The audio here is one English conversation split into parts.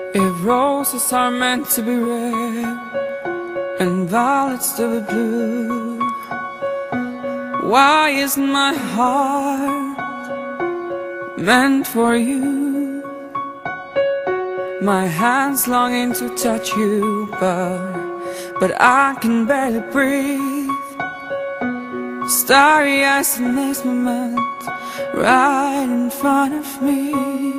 If roses are meant to be red and violets to be blue, why isn't my heart meant for you? My hands longing to touch you, but I can barely breathe. Starry eyes in this moment, right in front of me.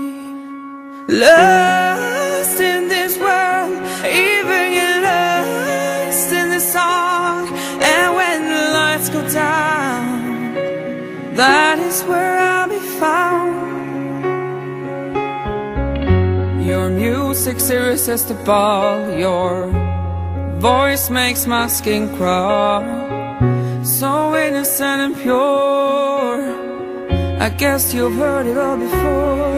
Lost in this world, even you're lost in the song. And when the lights go down, that is where I'll be found. Your music's irresistible, your voice makes my skin crawl. So innocent and pure, I guess you've heard it all before.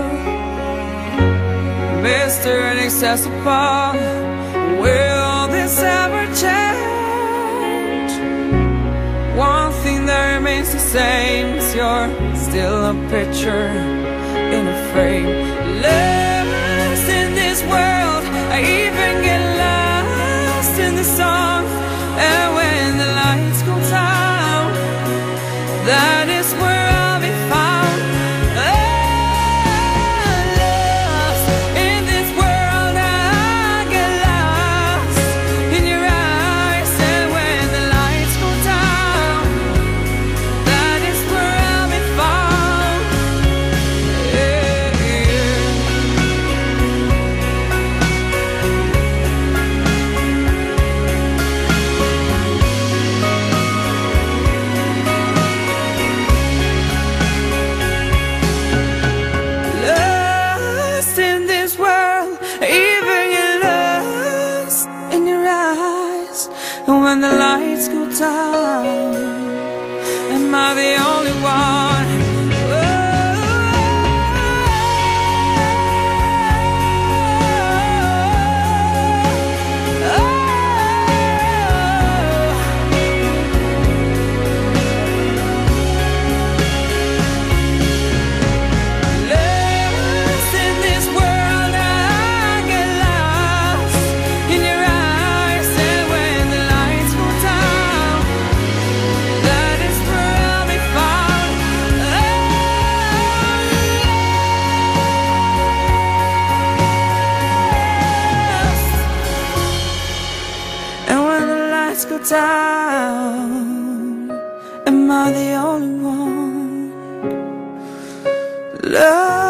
Mr. Inaccessible, will this ever change? One thing that remains the same is you're still a picture in a frame. Lost in this world, I even get lost in the song. And when the lights go down, that is where I'll be found. Lost in this world, I get lost in your eyes. And when the lights go down, that is where I'll be found. Lost in this world, even you're lost in your eyes. And when the lights go down, am I the only one? Lost in this world, I get lost in your eyes. And when the lights go down, that is where I'll be found. Lost. And when the lights go down, am I the only one? Love.